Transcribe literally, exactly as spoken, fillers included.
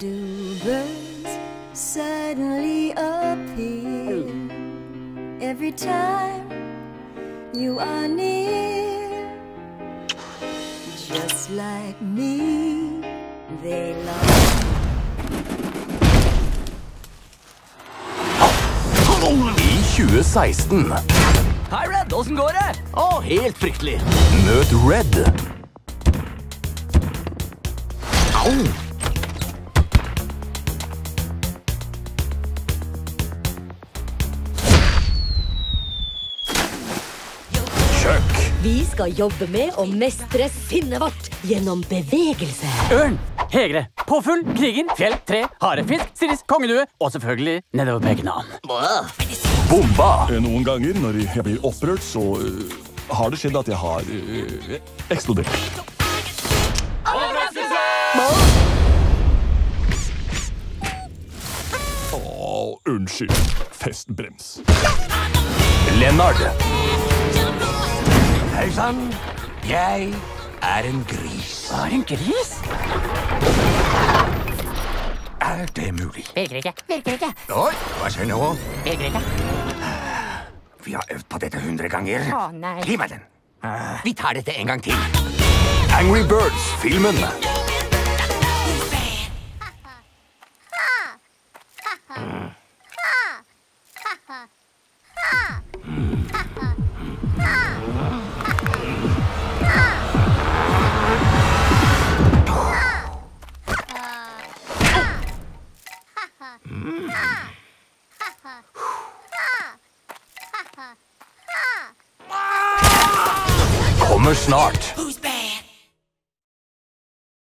do birds suddenly appear every time you are near? Just like me, they love. I tjue seksten. Hei, Red. Hvordan går det? Å, helt fryktelig. Møt Red. Au! Chuck. Vi skal jobbe med å mestre sinnet vårt gjennom bevegelse. Ørn, hegre, påfugl, kriger, fjell, tre, harefisk, siris, kongedue og selvfølgelig nedover pekene. Bomba. Noen ganger når jeg blir opprørt, så uh, har det skjedd at jeg har uh, eksplodert. Åh, unnskyld. Festbrems. Lennart. Hei sann, jeg er en gris. Er en gris? Er det mulig? Virker ikke, virker ikke, Oi, hva skjer nå? virker ikke. Vi har øvd på dette hundre ganger. Å, nei. Gi meg den. Vi tar dette en gang til. Angry Birds-filmen. Kommer snart.